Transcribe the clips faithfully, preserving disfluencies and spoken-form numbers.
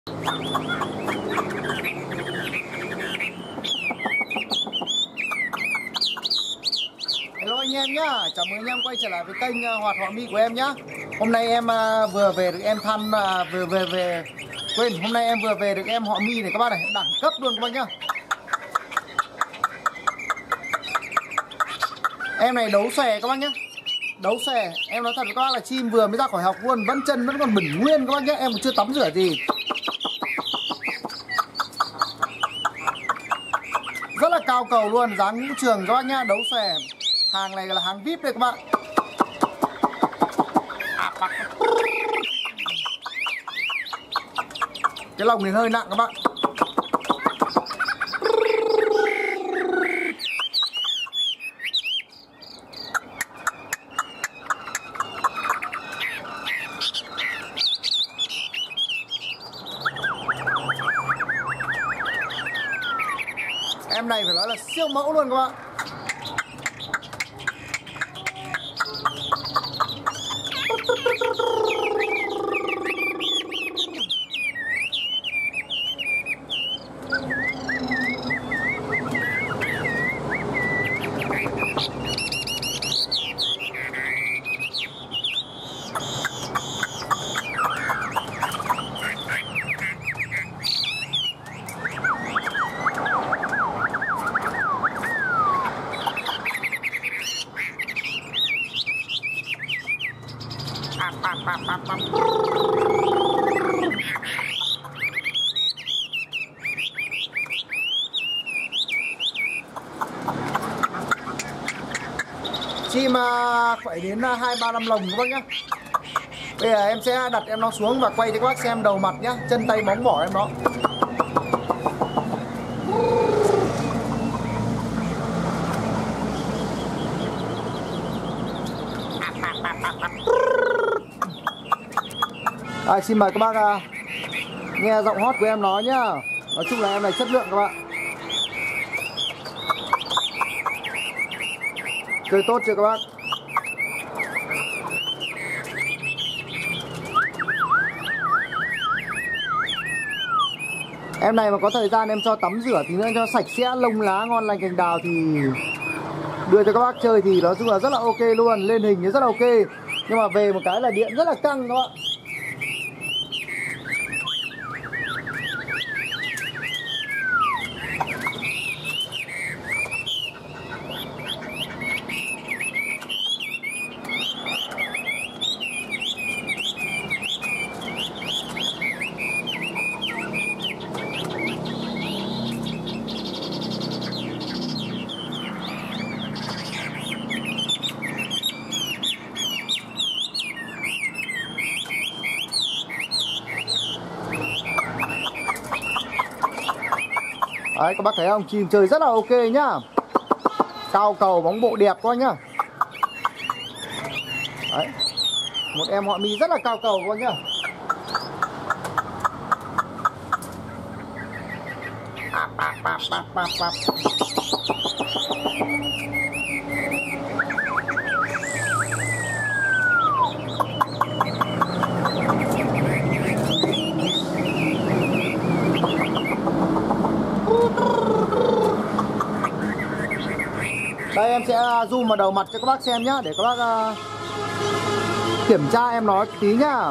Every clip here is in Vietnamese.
Hello anh em nhá, chào mừng anh em quay trở lại với kênh uh, Hoạt Họa Mi của em nhá. Hôm nay em uh, vừa về được em thăm uh, vừa về về quên, hôm nay em vừa về được em họ Mi này các bác này, đẳng cấp luôn các bác nhá. Em này đấu xòe các bác nhá. Đấu xòe, em nói thật với các bác là chim vừa mới ra khỏi học luôn, vẫn chân vẫn còn bẩn nguyên các bác nhá, em còn chưa tắm rửa gì. Rất là cao cầu luôn, dáng ngũ trường các bác nhá, đấu xòe. Hàng này là hàng vi ai pi đây các bạn. Cái lồng này hơi nặng các bạn. Em này phải nói là siêu mẫu luôn các bạn. Chim phải đến hai ba năm lồng các bác nhá. Bây giờ em sẽ đặt em nó xuống và quay cho các bác xem đầu mặt nhá, chân tay bóng mỏ em nó. À, xin mời các bác uh, nghe giọng hót của em nói nhá. Nói chung là em này chất lượng các bạn. Chơi tốt chưa các bác? Em này mà có thời gian em cho tắm rửa tí nữa cho sạch sẽ, lông lá ngon lành cành đào thì đưa cho các bác chơi thì nói chung là rất là ok luôn. Lên hình thì rất là ok. Nhưng mà về một cái là điện rất là căng các bạn. Đấy, các bác thấy không? Chim chơi rất là ok nhá. Cao cầu bóng bộ đẹp quá nhá. Đấy. Một em họ Mi rất là cao cầu quá nhá. Đây em sẽ zoom vào đầu mặt cho các bác xem nhá, để các bác uh, kiểm tra em nói tí nhá.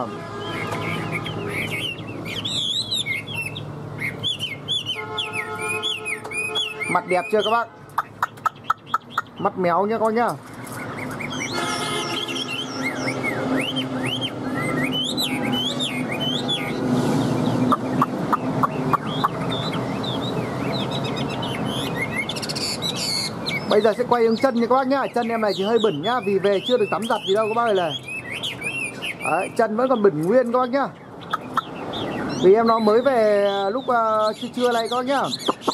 Mặt đẹp chưa các bác? Mắt méo nhá con nhá. Bây giờ sẽ quay hướng chân nha các bác nhá. Chân em này chỉ hơi bẩn nhá, vì về chưa được tắm giặt gì đâu các bác ơi này. Đấy, chân vẫn còn bẩn nguyên các bác nhá. Vì em nó mới về lúc uh, trưa trưa này các bác nhá.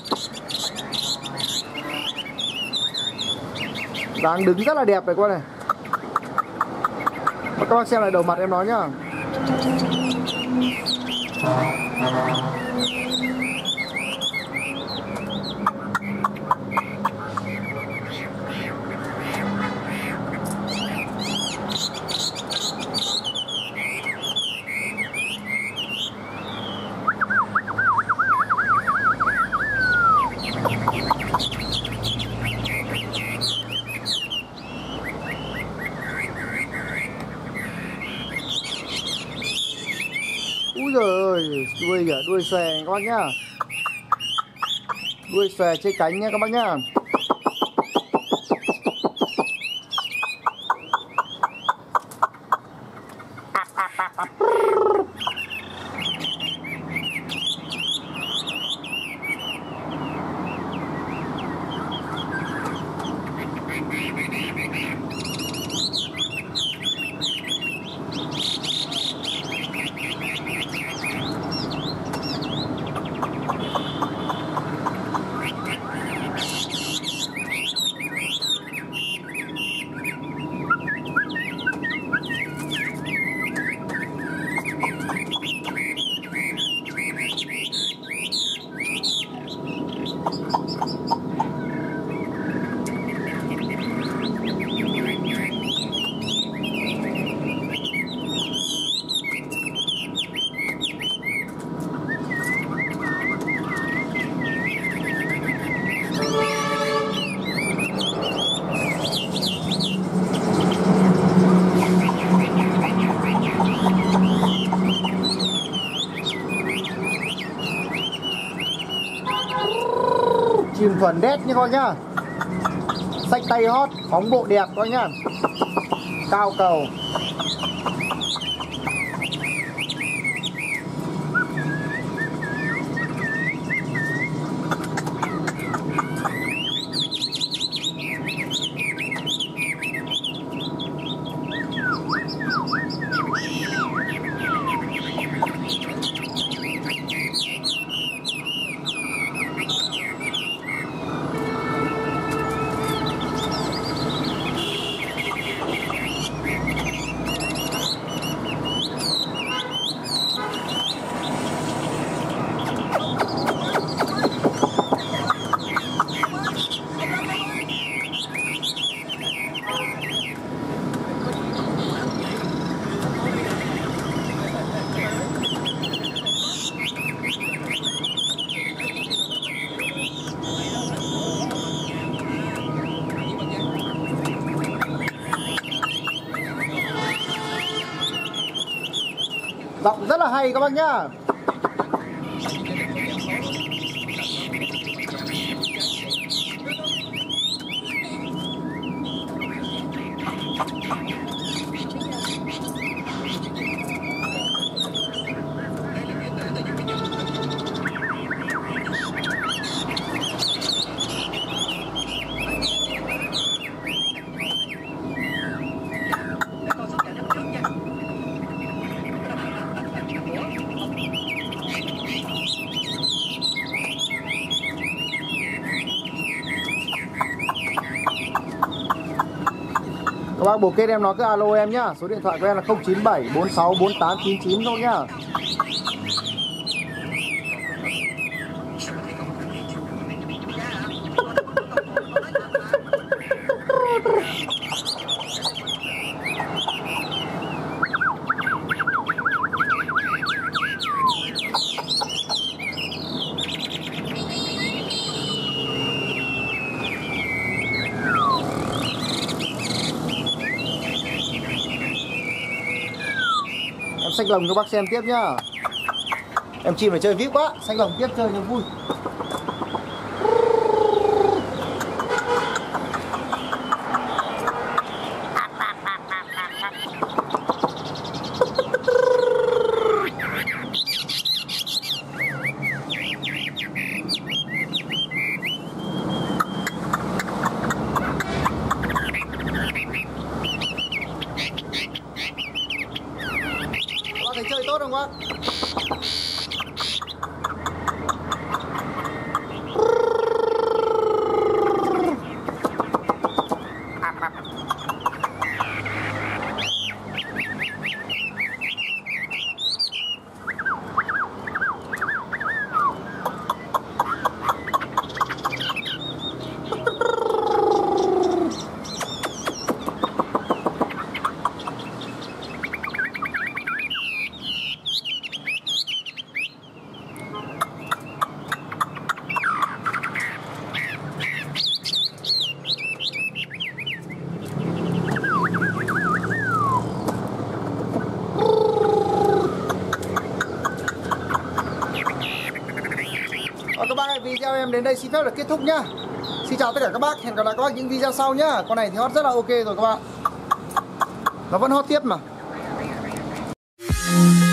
Dáng đứng rất là đẹp này các bác này. Và các bác xem lại đầu mặt em nó nhá. Ôi, đuôi kìa, đuôi xòe các bác nhá. Đuôi xòe trên cánh nha các bác nhá. Chim thuần đét nha các bác nhá. Xách tay hót, phóng bộ đẹp các bác nhá. Cao cầu. Giọng rất là hay các bác nhá. Các bác bồ kết em nó cứ alo em nhá. Số điện thoại của em là không chín bảy bốn sáu bốn tám chín chín thôi nhá. Xanh lồng cho bác xem tiếp nhá. Em chim phải chơi vip quá. Xanh lồng tiếp chơi cho vui. Thấy chơi tốt không bác? em đến đây xin phép được kết thúc nhá. Xin chào tất cả các bác, hẹn gặp lại các bác những video sau nhá. Con này thì hot rất là ok rồi các bạn. Nó vẫn hot tiếp mà.